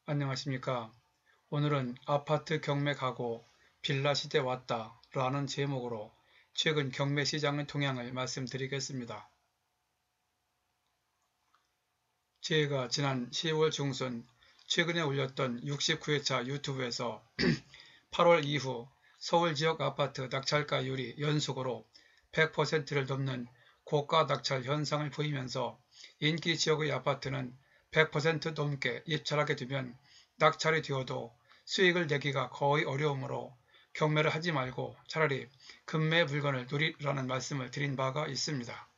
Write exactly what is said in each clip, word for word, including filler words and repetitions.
안녕하십니까. 오늘은 아파트 경매 가고 빌라 시대 왔다 라는 제목으로 최근 경매 시장의 동향을 말씀드리겠습니다. 제가 지난 시월 중순 최근에 올렸던 육십구 회차 유튜브에서 팔월 이후 서울 지역 아파트 낙찰가율이 연속으로 백 퍼센트를 넘는 고가 낙찰 현상을 보이면서 인기 지역의 아파트는 백 퍼센트 넘게 입찰하게 되면 낙찰이 되어도 수익을 내기가 거의 어려우므로 경매를 하지 말고 차라리 급매 물건을 누리라는 말씀을 드린 바가 있습니다.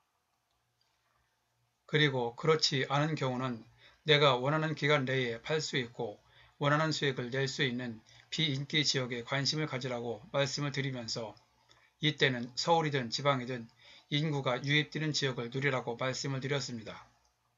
그리고 그렇지 않은 경우는 내가 원하는 기간 내에 팔 수 있고 원하는 수익을 낼 수 있는 비인기 지역에 관심을 가지라고 말씀을 드리면서 이때는 서울이든 지방이든 인구가 유입되는 지역을 누리라고 말씀을 드렸습니다.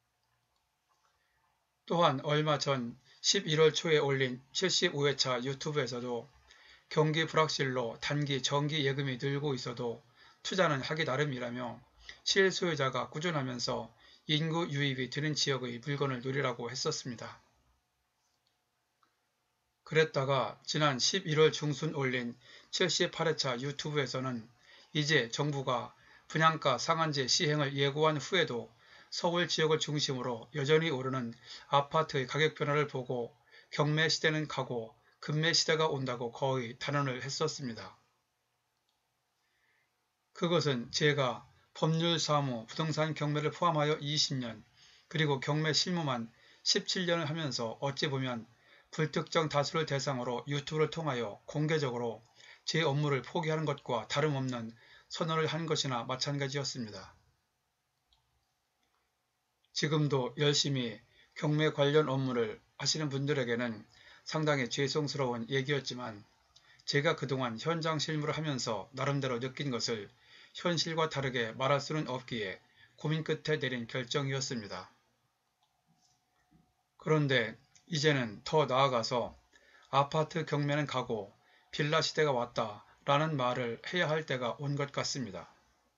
또한 얼마 전 십일월 초에 올린 칠십오 회차 유튜브에서도 경기 불확실로 단기 정기 예금이 늘고 있어도 투자는 하기 나름이라며 실소유자가 꾸준하면서 인구 유입이 되는 지역의 물건을 누리라고 했었습니다. 그랬다가 지난 십일월 중순 올린 칠십팔 회차 유튜브에서는 이제 정부가 분양가 상한제 시행을 예고한 후에도 서울 지역을 중심으로 여전히 오르는 아파트의 가격 변화를 보고 경매 시대는 가고 급매 시대가 온다고 거의 단언을 했었습니다. 그것은 제가 법률 사무, 부동산 경매를 포함하여 이십 년, 그리고 경매 실무만 십칠 년을 하면서 어찌 보면 불특정 다수를 대상으로 유튜브를 통하여 공개적으로 제 업무를 포기하는 것과 다름없는 선언을 한 것이나 마찬가지였습니다. 지금도 열심히 경매 관련 업무를 하시는 분들에게는 상당히 죄송스러운 얘기였지만 제가 그동안 현장 실무를 하면서 나름대로 느낀 것을 현실과 다르게 말할 수는 없기에 고민 끝에 내린 결정이었습니다. 그런데 이제는 더 나아가서 아파트 경매는 가고 빌라 시대가 왔다 라는 말을 해야 할 때가 온 것 같습니다.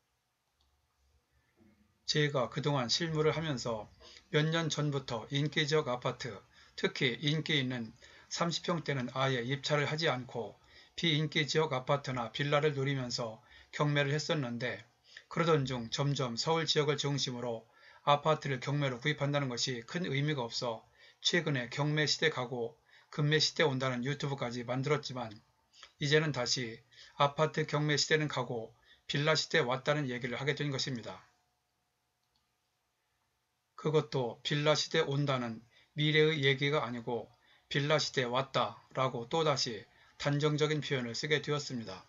제가 그동안 실무를 하면서 몇 년 전부터 인기지역 아파트, 특히 인기 있는 삼십 평대는 아예 입찰을 하지 않고 비인기지역 아파트나 빌라를 노리면서 경매를 했었는데 그러던 중 점점 서울 지역을 중심으로 아파트를 경매로 구입한다는 것이 큰 의미가 없어 최근에 경매 시대 가고 급매 시대 온다는 유튜브까지 만들었지만 이제는 다시 아파트 경매 시대는 가고 빌라 시대 왔다는 얘기를 하게 된 것입니다. 그것도 빌라 시대 온다는 미래의 얘기가 아니고 빌라 시대 왔다 라고 또다시 단정적인 표현을 쓰게 되었습니다.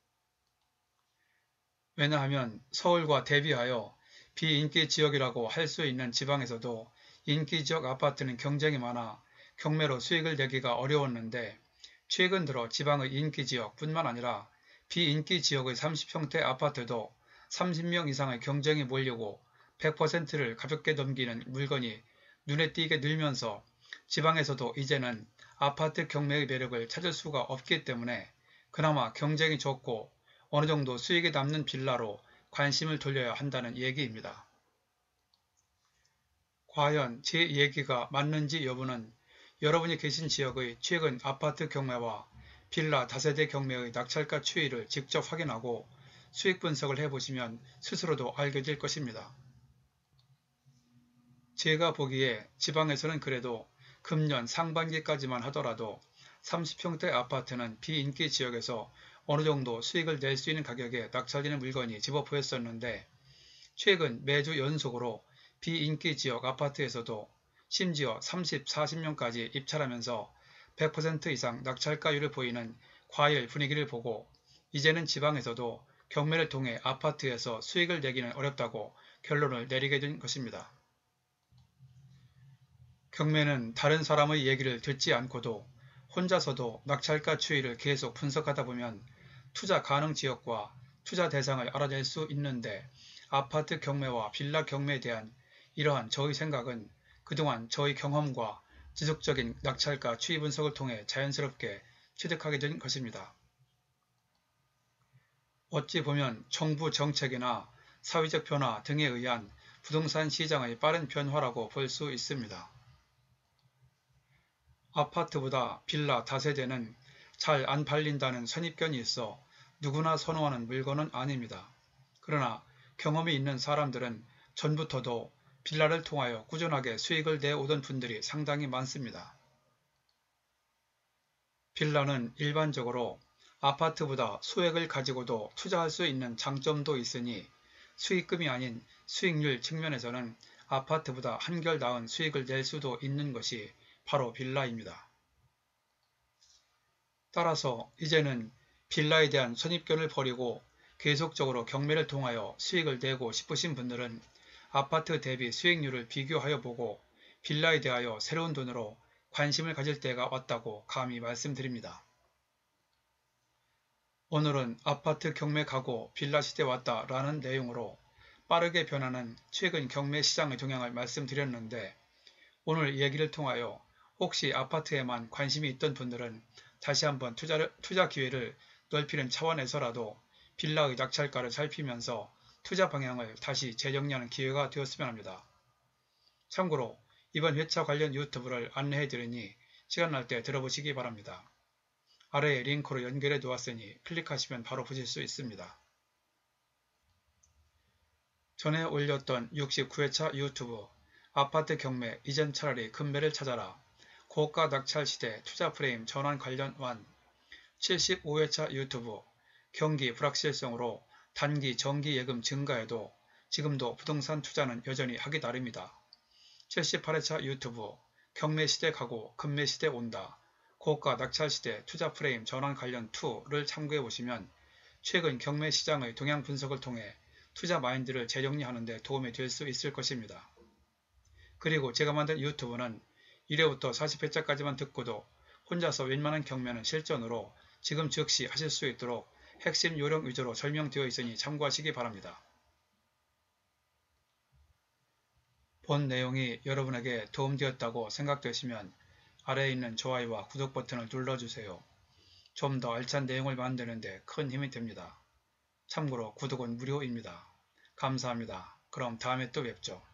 왜냐하면 서울과 대비하여 비인기 지역이라고 할 수 있는 지방에서도 인기 지역 아파트는 경쟁이 많아 경매로 수익을 내기가 어려웠는데 최근 들어 지방의 인기 지역 뿐만 아니라 비인기 지역의 삼십 평대 아파트도 삼십 명 이상의 경쟁이 몰리고 백 퍼센트를 가볍게 넘기는 물건이 눈에 띄게 늘면서 지방에서도 이제는 아파트 경매의 매력을 찾을 수가 없기 때문에 그나마 경쟁이 적고 어느 정도 수익이 남는 빌라로 관심을 돌려야 한다는 얘기입니다. 과연 제 얘기가 맞는지 여부는 여러분이 계신 지역의 최근 아파트 경매와 빌라 다세대 경매의 낙찰가 추이를 직접 확인하고 수익 분석을 해보시면 스스로도 알게 될 것입니다. 제가 보기에 지방에서는 그래도 금년 상반기까지만 하더라도 삼십 평대 아파트는 비인기 지역에서 어느 정도 수익을 낼 수 있는 가격에 낙찰되는 물건이 집어 보였었는데 최근 매주 연속으로 비인기 지역 아파트에서도 심지어 삼십, 사십 년까지 입찰하면서 백 퍼센트 이상 낙찰가율을 보이는 과열 분위기를 보고 이제는 지방에서도 경매를 통해 아파트에서 수익을 내기는 어렵다고 결론을 내리게 된 것입니다. 경매는 다른 사람의 얘기를 듣지 않고도 혼자서도 낙찰가 추이를 계속 분석하다 보면 투자 가능 지역과 투자 대상을 알아낼 수 있는데 아파트 경매와 빌라 경매에 대한 이러한 저의 생각은 그동안 저의 경험과 지속적인 낙찰가 추이 분석을 통해 자연스럽게 취득하게 된 것입니다. 어찌 보면 정부 정책이나 사회적 변화 등에 의한 부동산 시장의 빠른 변화라고 볼 수 있습니다. 아파트보다 빌라 다세대는 잘 안 팔린다는 선입견이 있어 누구나 선호하는 물건은 아닙니다. 그러나 경험이 있는 사람들은 전부터도 빌라를 통하여 꾸준하게 수익을 내오던 분들이 상당히 많습니다. 빌라는 일반적으로 아파트보다 소액을 가지고도 투자할 수 있는 장점도 있으니 수익금이 아닌 수익률 측면에서는 아파트보다 한결 나은 수익을 낼 수도 있는 것이 바로 빌라입니다. 따라서 이제는 빌라에 대한 선입견을 버리고 계속적으로 경매를 통하여 수익을 내고 싶으신 분들은 아파트 대비 수익률을 비교하여 보고 빌라에 대하여 새로운 돈으로 관심을 가질 때가 왔다고 감히 말씀드립니다. 오늘은 아파트 경매 가고 빌라 시대 왔다 라는 내용으로 빠르게 변하는 최근 경매 시장의 동향을 말씀드렸는데 오늘 얘기를 통하여 혹시 아파트에만 관심이 있던 분들은 다시 한번 투자를, 투자 기회를 넓히는 차원에서라도 빌라의 낙찰가를 살피면서 투자 방향을 다시 재정리하는 기회가 되었으면 합니다. 참고로 이번 회차 관련 유튜브를 안내해드리니 시간 날 때 들어보시기 바랍니다. 아래에 링크로 연결해 두었으니 클릭하시면 바로 보실 수 있습니다. 전에 올렸던 육십구 회차 유튜브 아파트 경매 이젠 차라리 금매를 찾아라 고가 낙찰 시대 투자 프레임 전환 관련 완 칠십오 회차 유튜브 경기 불확실성으로 단기 정기 예금 증가에도 지금도 부동산 투자는 여전히 하기 나름이다. 칠십팔 회차 유튜브 경매 시대 가고 금매 시대 온다. 고가 낙찰 시대 투자 프레임 전환 관련 이를 참고해 보시면 최근 경매 시장의 동향 분석을 통해 투자 마인드를 재정리하는 데 도움이 될 수 있을 것입니다. 그리고 제가 만든 유튜브는 일 회부터 사십 회차까지만 듣고도 혼자서 웬만한 경매는 실전으로 지금 즉시 하실 수 있도록 핵심 요령 위주로 설명되어 있으니 참고하시기 바랍니다. 본 내용이 여러분에게 도움되었다고 생각되시면 아래에 있는 좋아요와 구독 버튼을 눌러주세요. 좀 더 알찬 내용을 만드는 데 큰 힘이 됩니다. 참고로 구독은 무료입니다. 감사합니다. 그럼 다음에 또 뵙죠.